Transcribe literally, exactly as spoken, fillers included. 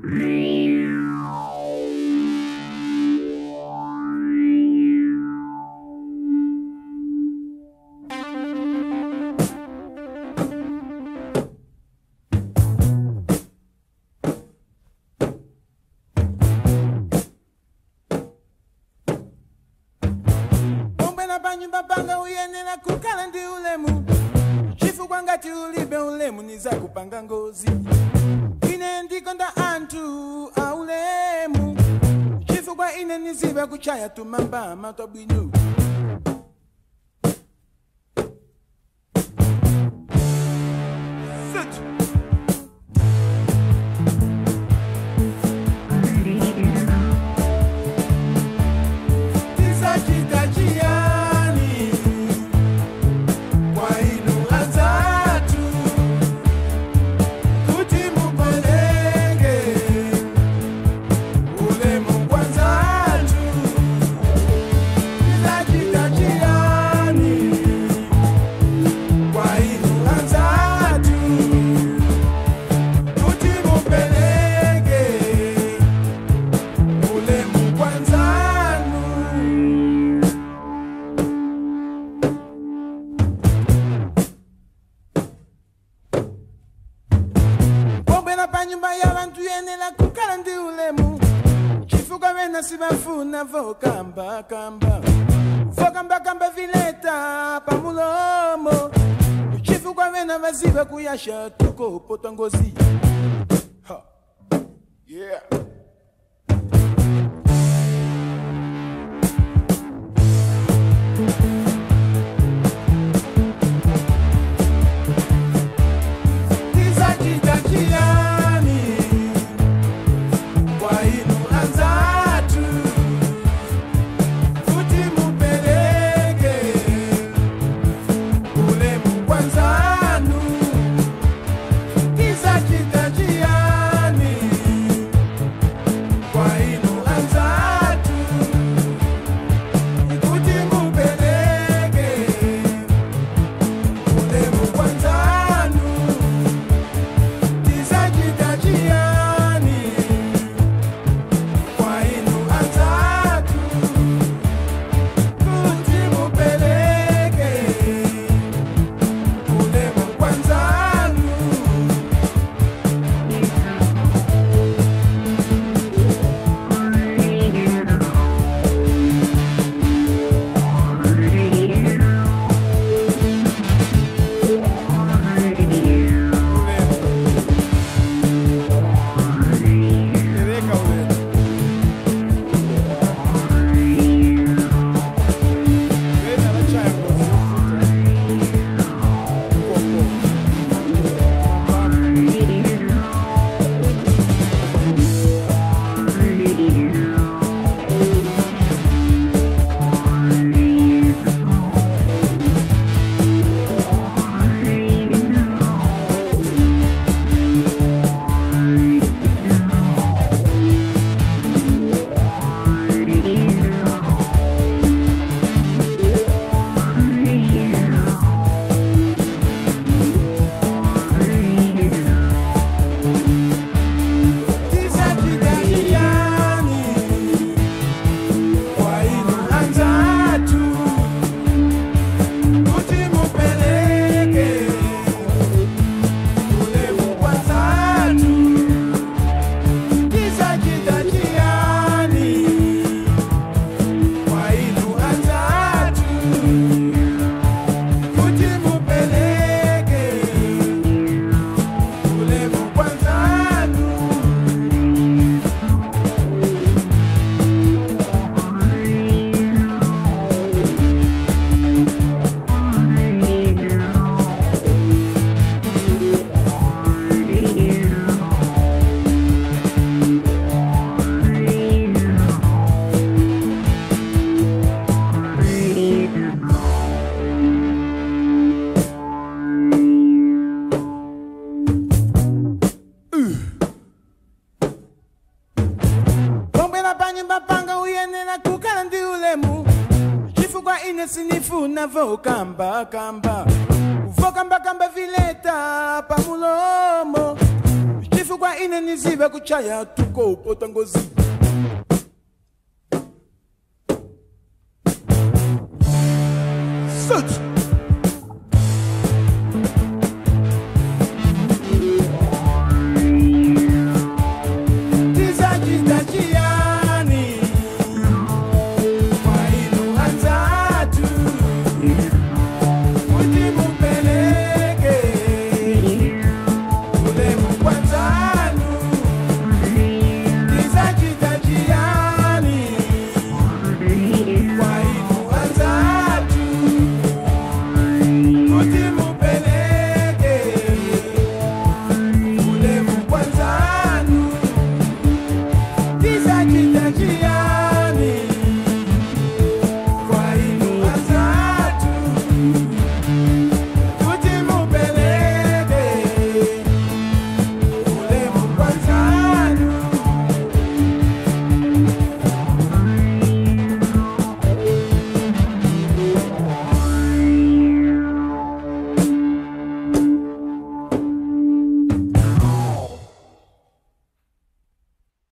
Banga uyenera kukala ndi ulemu chifukwa ngati ulibe ulemu nizakupanga ngozi. Ine ndikonda anthu a ulemu chifukwa ine niziba kuchaya tumamba matwa bwino. Nyumba ya bantu yenela kukala ndi ulemu chifukwa wena sibafuna vokamba kamba vokamba kamba vileta pamulomo chifukwa wena vaziva kuyasha tuko pota ngozi. Ha. Yeah. Sinifuna vokamba kamba vokamba kamba vileta pamulomo chifukwa chifukwa ine nizibe kuchaya tuko upota ngozi